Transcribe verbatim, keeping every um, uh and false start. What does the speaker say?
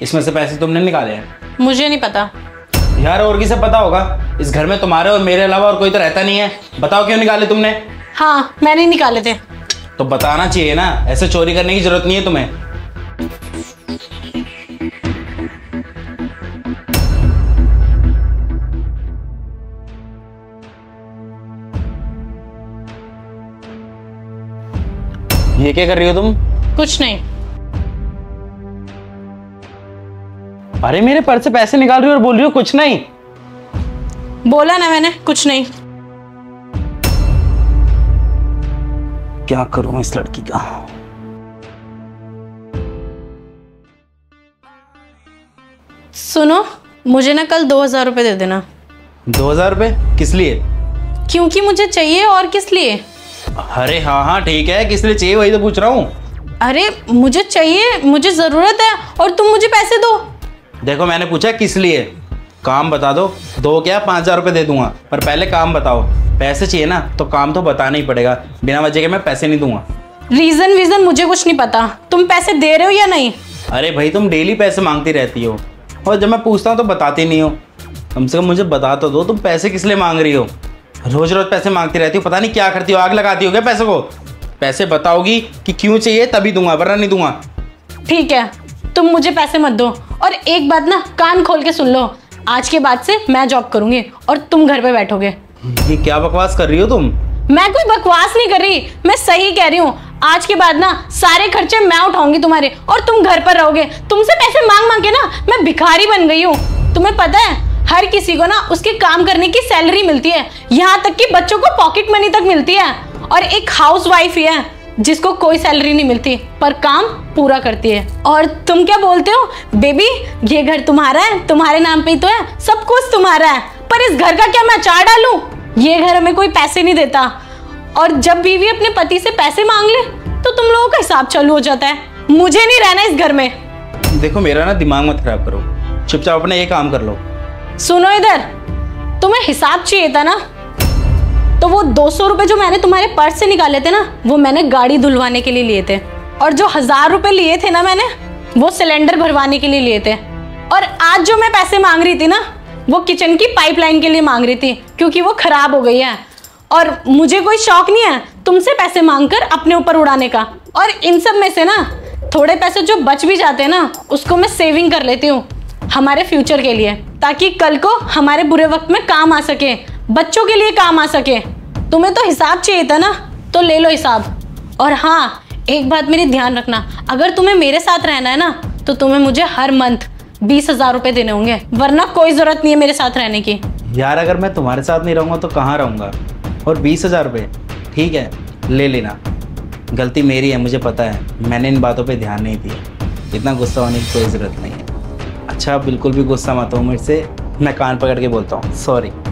इसमें से पैसे तुमने निकाले हैं? मुझे नहीं पता यार, और किसे पता होगा? इस घर में तुम्हारे और मेरे अलावा और कोई तो रहता नहीं है। बताओ क्यों निकाले तुमने? हाँ, मैंने निकाले थे। तो बताना चाहिए ना, ऐसे चोरी करने की जरूरत नहीं है तुम्हें। ये क्या कर रही हो तुम? कुछ नहीं। अरे मेरे पर्स से पैसे निकाल रही हो और बोल रही हो कुछ नहीं। बोला ना मैंने, कुछ नहीं। क्या करूं इस लड़की का? सुनो, मुझे ना कल दो हजार रुपये दे देना। दो हजार रुपये किस लिए? क्योंकि मुझे चाहिए, और किस लिए? अरे हाँ हाँ ठीक है, किस लिए चाहिए वही तो पूछ रहा हूँ। अरे मुझे चाहिए, मुझे जरूरत है, और तुम मुझे पैसे दो। देखो मैंने पूछा किस लिए, काम बता दो। दो क्या पाँच हजार रुपये दे दूंगा, पर पहले काम बताओ। पैसे चाहिए ना तो काम तो बताना ही पड़ेगा, बिना वजह के मैं पैसे नहीं दूंगा। रीजन वीजन मुझे कुछ नहीं पता, तुम पैसे दे रहे हो या नहीं? अरे भाई तुम डेली पैसे मांगती रहती हो, और जब मैं पूछता हूँ तो बताती नहीं हो। कम से कम मुझे बता तो दो, तुम पैसे किस लिए मांग रही हो? रोज रोज पैसे मांगती रहती हो, पता नहीं क्या करती हो, आग लगाती हो क्या पैसे को? पैसे बताओगी कि क्यों चाहिए तभी दूंगा, वरना नहीं दूंगा। ठीक है, तुम मुझे पैसे मत दो। और एक बात ना कान खोल के सुन लो, आज के बाद से मैं जॉब करूंगी और तुम घर पे बैठोगे। ये क्या बकवास कर रही हो तुम? मैं कोई बकवास नहीं कर रही, मैं सही कह रही हूँ। आज के बाद ना सारे खर्चे मैं उठाऊंगी तुम्हारे, और तुम घर पर रहोगे। तुमसे पैसे मांग मांग के ना मैं भिखारी बन गई हूँ। तुम्हें पता है, हर किसी को ना उसके काम करने की सैलरी मिलती है, यहाँ तक कि बच्चों को पॉकेट मनी तक मिलती है। और एक हाउस वाइफ ही है जिसको कोई सैलरी नहीं मिलती, पर काम पूरा करती है। और तुम क्या बोलते हो, बेबी ये घर तुम्हारा है, तुम्हारे नाम पे ही तो है, सब कुछ तुम्हारा है। पर इस घर का क्या मैं अचार डालूं? ये घर हमें कोई पैसे नहीं देता, और जब बीवी अपने पति से पैसे मांग ले तो तुम लोगों का हिसाब चालू हो जाता है। मुझे नहीं रहना इस घर में। देखो मेरा ना दिमाग मत खराब करो, चुपचाप अपना ये काम कर लो। सुनो इधर, तुम्हें हिसाब चाहिए था ना, तो वो दो सौ रुपए जो मैंने तुम्हारे पर्स से निकाले थे ना, वो मैंने गाड़ी धुलवाने के लिए लिए थे। और जो हजार रुपए लिए थे ना मैंने, वो सिलेंडर भरवाने के लिए लिए थे। और आज जो मैं पैसे मांग रही थी ना, वो किचन की पाइपलाइन के लिए मांग रही थी, क्योंकि वो खराब हो गई है। और मुझे कोई शौक नहीं है तुमसे पैसे मांगकर अपने ऊपर उड़ाने का। और इन सब में से ना थोड़े पैसे जो बच भी जाते हैं ना, उसको मैं सेविंग कर लेती हूँ हमारे फ्यूचर के लिए, ताकि कल को हमारे बुरे वक्त में काम आ सके, बच्चों के लिए काम आ सके। तुम्हें तो हिसाब चाहिए था ना, तो ले लो हिसाब। और हाँ, एक बात मेरी ध्यान रखना, अगर तुम्हें मेरे साथ रहना है ना, तो तुम्हें मुझे हर मंथ बीस हजार रुपए देने होंगे, वरना कोई जरूरत नहीं है मेरे साथ रहने की। यार अगर मैं तुम्हारे साथ नहीं रहूंगा तो कहाँ रहूंगा? और बीस हजार रुपये ठीक है, ले लेना। गलती मेरी है, मुझे पता है, मैंने इन बातों पे ध्यान नहीं दिया। इतना गुस्सा होने की कोई ज़रूरत नहीं है। अच्छा बिल्कुल भी गुस्सा मत हो मुझसे, मैं कान पकड़ के बोलता हूँ, सॉरी।